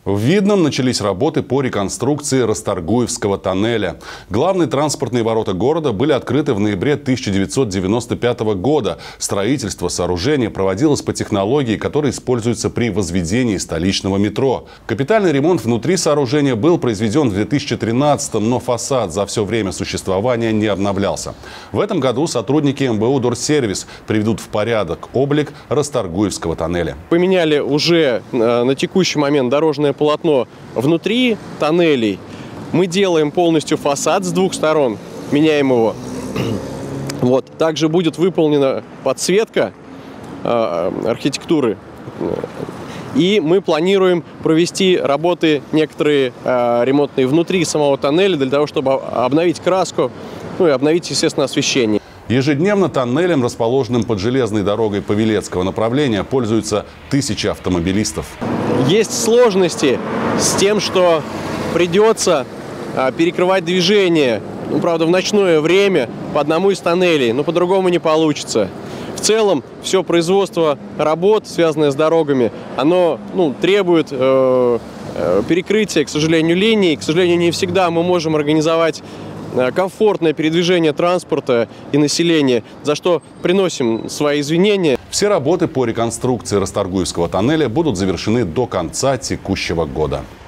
В Видном начались работы по реконструкции Расторгуевского тоннеля. Главные транспортные ворота города были открыты в ноябре 1995 года. Строительство сооружения проводилось по технологии, которая используется при возведении столичного метро. Капитальный ремонт внутри сооружения был произведен в 2013-м, но фасад за все время существования не обновлялся. В этом году сотрудники МБУ «Дорсервис» приведут в порядок облик Расторгуевского тоннеля. Поменяли уже на текущий момент дорожное полотно внутри тоннелей. Мы делаем полностью фасад с двух сторон, меняем его. Вот. Также будет выполнена подсветка архитектуры. И мы планируем провести работы некоторые ремонтные внутри самого тоннеля для того, чтобы обновить краску, ну и обновить, естественно, освещение. Ежедневно тоннелем, расположенным под железной дорогой Павелецкого направления, пользуются тысячи автомобилистов. Есть сложности с тем, что придется перекрывать движение, ну, правда, в ночное время по одному из тоннелей, но по-другому не получится. В целом, все производство работ, связанное с дорогами, оно требует перекрытия, к сожалению, линий. К сожалению, не всегда мы можем организовать комфортное передвижение транспорта и населения, за что приносим свои извинения. Все работы по реконструкции Расторгуевского тоннеля будут завершены до конца текущего года.